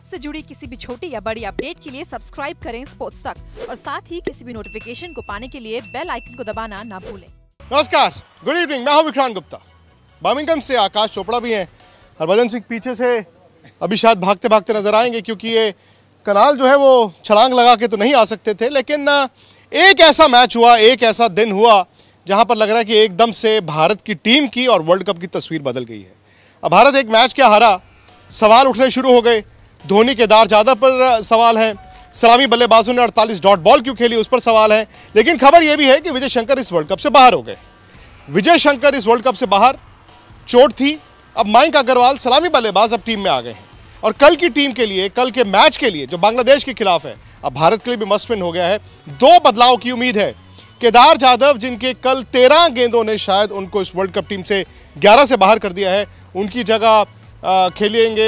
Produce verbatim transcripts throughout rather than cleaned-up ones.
Sports से जुड़ी किसी भी छोटी या बड़ी अपडेट के लिए सब्सक्राइब करें स्पोर्ट्स तक और साथ ही किसी भी नोटिफिकेशन को पाने के लिए बेल आइकन को दबाना ना भूलें। नमस्कार, गुड इवनिंग, मैं हूं विक्रांत गुप्ता। बर्मिंघम से आकाश चोपड़ा भी हैं, हरभजन सिंह पीछे से अभी शायद भागते भागते नजर आएंगे क्योंकि ये कनाल जो है वो छलांग लगा के तो नहीं आ सकते थे, लेकिन एक ऐसा मैच हुआ, एक ऐसा दिन हुआ जहां पर लग रहा है कि एकदम से भारत की टीम की और वर्ल्ड कप की तस्वीर बदल गई है। अब भारत एक मैच क्या हारा, सवाल उठने शुरू हो गए। धोनी, केदार जाधव पर सवाल है, सलामी बल्लेबाजों ने अड़तालीस डॉट बॉल क्यों खेली उस पर सवाल है, लेकिन खबर यह भी है कि विजय शंकर इस वर्ल्ड कप से बाहर हो गए। विजय शंकर इस वर्ल्ड कप से बाहर, चोट थी। अब मयंक अग्रवाल सलामी बल्लेबाज अब टीम में आ गए हैं और कल की टीम के लिए, कल के मैच के लिए जो बांग्लादेश के खिलाफ है, अब भारत के लिए भी मस्ट विन हो गया है। दो बदलाव की उम्मीद है। केदार जाधव, जिनके कल तेरह गेंदों ने शायद उनको इस वर्ल्ड कप टीम से ग्यारह से बाहर कर दिया है, उनकी जगह खेलेंगे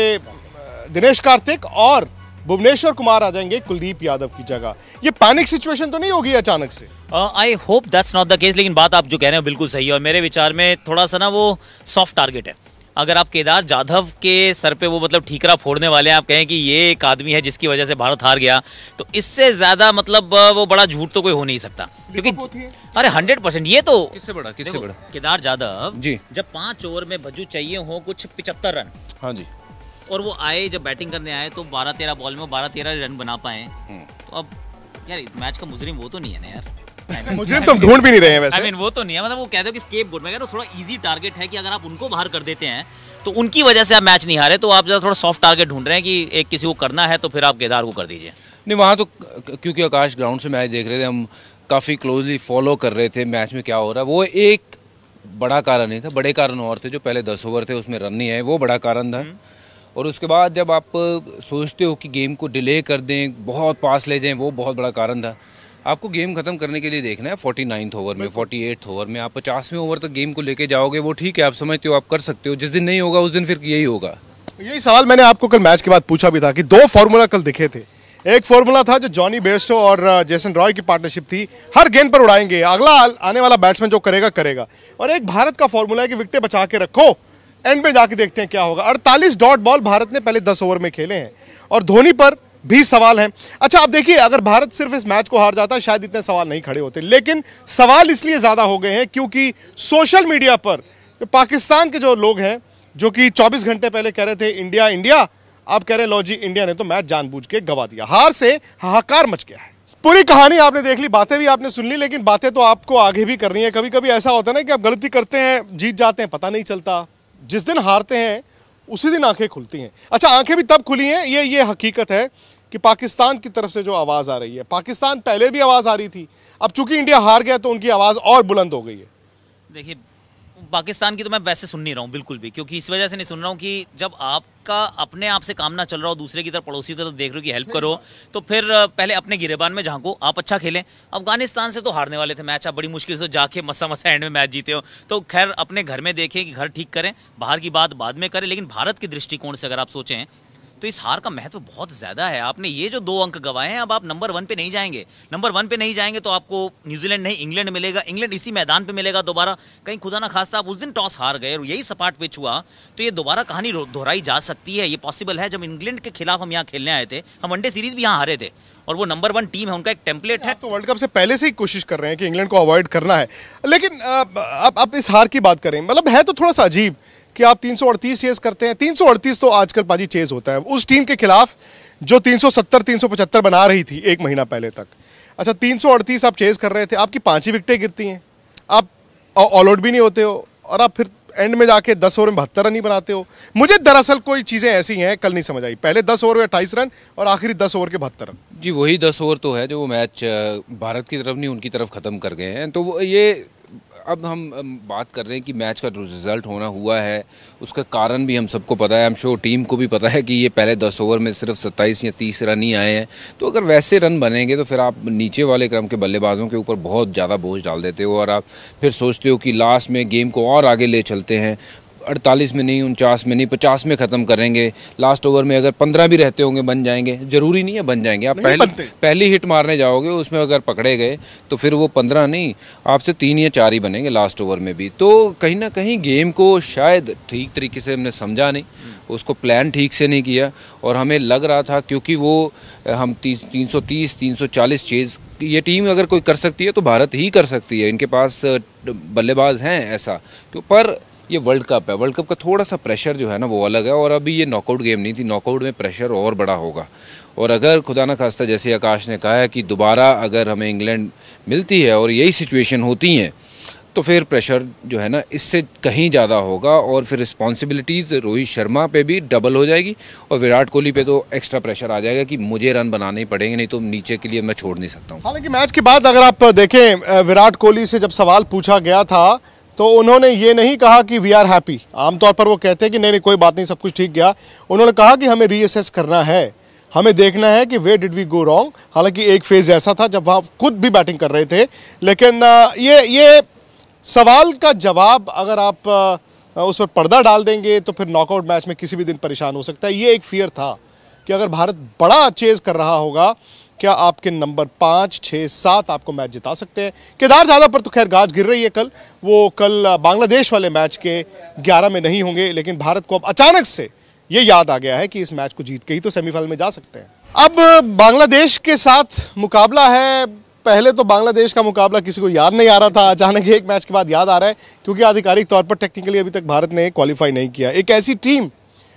दिनेश कार्तिक और भुवनेश्वर कुमार आ जाएंगे कुलदीप यादव की जगह। ये पैनिक सिचुएशन तो नहीं होगी अचानक से? I hope that's not the case, लेकिन बात आप जो कह रहे हो बिल्कुल सही है और मेरे विचार में थोड़ा सा ना वो सॉफ्ट टारगेट है। अगर आप केदार जाधव के सर पे वो मतलब ठीकरा फोड़ने वाले हैं, आप कहें कि ये एक आदमी है जिसकी वजह से भारत हार गया, तो इससे ज्यादा मतलब वो बड़ा झूठ तो कोई हो नहीं सकता। क्योंकि अरे हंड्रेड परसेंट ये तो किससे बड़ा किससे बड़ा केदार जाधव जी, जब पांच ओवर में भज्जू चाहिए हो कुछ पिचहत्तर रन, हाँ जी, और वो आए जब बैटिंग करने आए तो बारह तेरह बॉल में बारह तेरह रन बना पाए, तो अब यार इस मैच का मुजरिम वो तो नहीं है ना यार। मुजरिम तो ढूंढ भी नहीं रहे हैं वैसे। I mean, वो तो नहीं है, मतलब वो कहते हो कि स्केपगोट, मैं कह रहा हूं थोड़ा इजी टारगेट है कि अगर आप उनको बाहर कर देते हैं तो उनकी वजह से आप मैच नहीं हारे, तो आप जरा थोड़ा सॉफ्ट टारगेट ढूंढ रहे हैं कि एक किसी को करना है तो फिर आप केदार को कर दीजिए। नहीं, वहाँ तो क्योंकि आकाश ग्राउंड से मैच देख रहे थे, हम काफ़ी क्लोजली फॉलो कर रहे थे मैच में क्या हो रहा है। वो एक बड़ा कारण नहीं था, बड़े कारण और थे। जो पहले दस ओवर थे उसमें रन नहीं आए, वो बड़ा कारण था। और उसके बाद जब आप सोचते हो कि गेम को डिले कर दें, बहुत पास ले जाएं, वो बहुत बड़ा कारण था। आपको गेम खत्म करने के लिए देखना है फोर्टी नाइन्थ ओवर में, फोर्टी एट्थ ओवर में, आप पचासवें ओवर तक गेम को लेके जाओगे, वो ठीक है, आप समझते हो, आप कर सकते हो। जिस दिन नहीं होगा उस दिन फिर यही होगा। यही सवाल मैंने आपको कल मैच के बाद पूछा भी था कि दो फॉर्मूला कल दिखे थे। एक फॉर्मूला था जो जॉनी बेयरस्टो और जेसन रॉय की पार्टनरशिप थी, हर गेंद पर उड़ाएंगे, अगला आने वाला बैट्समैन जो करेगा करेगा। और एक भारत का फॉर्मूला है कि विकेटें बचा के रखो, एंड में जाके देखते हैं क्या होगा। अड़तालीस डॉट बॉल भारत ने पहले दस ओवर में खेले हैं और धोनी पर भी सवाल है। अच्छा, आप देखिए, अगर भारत सिर्फ इस मैच को हार जाता शायद इतने सवाल नहीं खड़े होते, लेकिन सवाल इसलिए ज्यादा हो गए हैं क्योंकि सोशल मीडिया पर पाकिस्तान के जो लोग हैं, जो कि चौबीस घंटे पहले कह रहे थे इंडिया इंडिया, आप कह रहे हैं लो जी इंडिया ने तो मैच जानबूझ के गवा दिया। हार से हाहाकार मच गया है। पूरी कहानी आपने देख ली, बातें भी आपने सुन ली, लेकिन बातें तो आपको आगे भी करनी है। कभी कभी ऐसा होता है ना कि आप गलती करते हैं, जीत जाते हैं, पता नहीं चलता। जिस दिन हारते हैं उसी दिन आंखें खुलती हैं। अच्छा, आंखें भी तब खुली हैं, ये ये हकीकत है कि पाकिस्तान की तरफ से जो आवाज आ रही है, पाकिस्तान पहले भी आवाज आ रही थी, अब चूंकि इंडिया हार गया तो उनकी आवाज और बुलंद हो गई है। देखिए, पाकिस्तान की तो मैं वैसे सुन नहीं रहा हूँ बिल्कुल भी, क्योंकि इस वजह से नहीं सुन रहा हूँ कि जब आपका अपने आप से काम ना चल रहा हो, दूसरे की तरफ पड़ोसी को तो देख रहे हो कि हेल्प करो, तो फिर पहले अपने गिरेबान में झांको, आप अच्छा खेलें। अफगानिस्तान से तो हारने वाले थे मैच, आप बड़ी मुश्किल से जाके मसा मसा एंड में मैच जीते हो, तो खैर अपने घर में देखें कि घर ठीक करें, बाहर की बात बाद में करें। लेकिन भारत के दृष्टिकोण से अगर आप सोचें तो इस हार का महत्व बहुत ज्यादा है। आपने ये जो दो अंक गवाए हैं, अब आप नंबर वन पे नहीं जाएंगे। नंबर वन पे नहीं जाएंगे तो आपको न्यूजीलैंड नहीं इंग्लैंड मिलेगा, इंग्लैंड इसी मैदान पे मिलेगा दोबारा। कहीं खुदा ना खास्ता आप उस दिन टॉस हार गए और यही सपाट पिच हुआ, तो ये दोबारा कहानी दोहराई जा सकती है। ये पॉसिबल है। जब इंग्लैंड के खिलाफ हम यहाँ खेलने आए थे, हम वनडे सीरीज भी यहाँ हारे थे और वो नंबर वन टीम है, उनका एक टेम्पलेट है। तो वर्ल्ड कप से पहले से ही कोशिश कर रहे हैं कि इंग्लैंड को अवॉइड करना है, लेकिन अब अब इस हार की बात करें, मतलब है तो थोड़ा सा अजीब कि आप तीन सौ अड़तीस चेज करते हैं। तीन सौ अड़तीस तो आजकल पाजी चेज होता है उस टीम के खिलाफ जो तीन सौ सत्तर तीन सौ पचहत्तर बना रही थी एक महीना पहले तक। अच्छा, तीन सौ अड़तीस आप चेज कर रहे थे, आपकी पांच ही विकेटें गिरती हैं, आप ऑल आउट भी नहीं होते हो और आप फिर एंड में जाके दस ओवर में बहत्तर रन ही बनाते हो। मुझे दरअसल कोई चीजें ऐसी हैं कल नहीं समझ आई, पहले दस ओवर में अट्ठाईस रन और आखिरी दस ओवर के बहत्तर रन। जी, वही दस ओवर तो है जो वो मैच भारत की तरफ नहीं उनकी तरफ खत्म कर गए हैं। तो ये अब हम बात कर रहे हैं कि मैच का जो रिजल्ट होना हुआ है उसका कारण भी हम सबको पता है, आई एम श्योर टीम को भी पता है कि ये पहले दस ओवर में सिर्फ सत्ताईस या तीस रन ही आए हैं। तो अगर वैसे रन बनेंगे तो फिर आप नीचे वाले क्रम के बल्लेबाजों के ऊपर बहुत ज़्यादा बोझ डाल देते हो और आप फिर सोचते हो कि लास्ट में गेम को और आगे ले चलते हैं। अड़तालीस में नहीं, उनचास में नहीं, पचास में ख़त्म करेंगे। लास्ट ओवर में अगर पंद्रह भी रहते होंगे बन जाएंगे, ज़रूरी नहीं है बन जाएंगे। आप पहली पहली हिट मारने जाओगे, उसमें अगर पकड़े गए तो फिर वो पंद्रह नहीं, आपसे तीन या चार ही बनेंगे लास्ट ओवर में भी। तो कहीं ना कहीं गेम को शायद ठीक तरीके से हमने समझा नहीं, उसको प्लान ठीक से नहीं किया, और हमें लग रहा था क्योंकि वो हम तीन सौ तीस तीन सौ चालीस चेज़ ये टीम अगर कोई कर सकती है तो भारत ही कर सकती है, इनके पास बल्लेबाज हैं ऐसा क्यों। पर ये वर्ल्ड कप है, वर्ल्ड कप का थोड़ा सा प्रेशर जो है ना वो अलग है, और अभी ये नॉकआउट गेम नहीं थी, नॉकआउट में प्रेशर और बड़ा होगा। और अगर खुदा न खास्ता जैसे आकाश ने कहा है कि दोबारा अगर हमें इंग्लैंड मिलती है और यही सिचुएशन होती हैं तो फिर प्रेशर जो है ना इससे कहीं ज़्यादा होगा, और फिर रिस्पॉन्सिबिलिटीज़ रोहित शर्मा पे भी डबल हो जाएगी, और विराट कोहली पे तो एक्स्ट्रा प्रेशर आ जाएगा कि मुझे रन बनाने ही पड़ेंगे, नहीं तो नीचे के लिए मैं छोड़ नहीं सकता हूँ। हालांकि मैच के बाद अगर आप देखें, विराट कोहली से जब सवाल पूछा गया था तो उन्होंने ये नहीं कहा कि वी आर हैप्पी। आमतौर पर वो कहते हैं कि नहीं नहीं कोई बात नहीं, सब कुछ ठीक गया। उन्होंने कहा कि हमें रीअसेस करना है, हमें देखना है कि where did we go wrong. हालांकि एक फेज ऐसा था जब वहाँ खुद भी बैटिंग कर रहे थे, लेकिन ये ये सवाल का जवाब अगर आप उस पर पर्दा डाल देंगे तो फिर नॉकआउट मैच में किसी भी दिन परेशान हो सकता है। ये एक फियर था कि अगर भारत बड़ा चेज कर रहा होगा, क्या आपके नंबर पाँच छः सात आपको मैच जिता सकते हैं। केदार जाधव पर तो खैर गाज गिर रही है कल, वो कल बांग्लादेश वाले मैच के ग्यारह में नहीं होंगे, लेकिन भारत को अब अचानक से ये याद आ गया है कि इस मैच को जीत के ही तो सेमीफाइनल में जा सकते हैं। अब बांग्लादेश के साथ मुकाबला है। पहले तो बांग्लादेश का मुकाबला किसी को याद नहीं आ रहा था, अचानक एक मैच के बाद याद आ रहा है, क्योंकि आधिकारिक तौर पर टेक्निकली अभी तक भारत ने क्वालिफाई नहीं किया। एक ऐसी टीम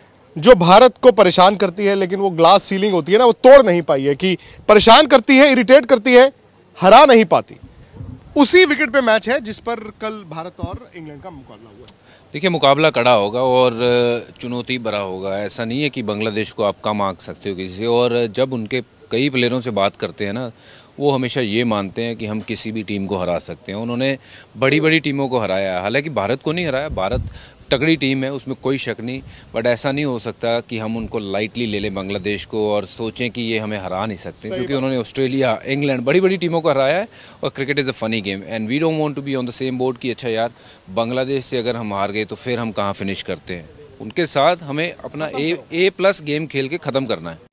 जो भारत को परेशान करती है, लेकिन वो ग्लास सीलिंग होती है ना, वो तोड़ नहीं पाई है, कि परेशान करती है, इरिटेट करती है, हरा नहीं पाती। उसी विकेट पे मैच है जिस पर कल भारत और इंग्लैंड का मुकाबला हुआ। देखिए मुकाबला कड़ा होगा और चुनौती भरा होगा। ऐसा नहीं है कि बांग्लादेश को आप कम आंक सकते हो किसी से, और जब उनके कई प्लेयरों से बात करते हैं ना, वो हमेशा ये मानते हैं कि हम किसी भी टीम को हरा सकते हैं। उन्होंने बड़ी बड़ी टीमों को हराया है, हालांकि भारत को नहीं हराया, भारत तगड़ी टीम है, उसमें कोई शक नहीं, बट ऐसा नहीं हो सकता कि हम उनको लाइटली ले लें बांग्लादेश को और सोचें कि ये हमें हरा नहीं सकते, क्योंकि उन्होंने ऑस्ट्रेलिया, इंग्लैंड, बड़ी बड़ी टीमों को हराया है। और cricket is a funny game and we don't want to be on the same board कि अच्छा यार बांग्लादेश से अगर हम हार गए तो फिर हम कहाँ फिनिश करते हैं। उनके साथ हमें अपना ए ए प्लस गेम खेल के ख़त्म करना है।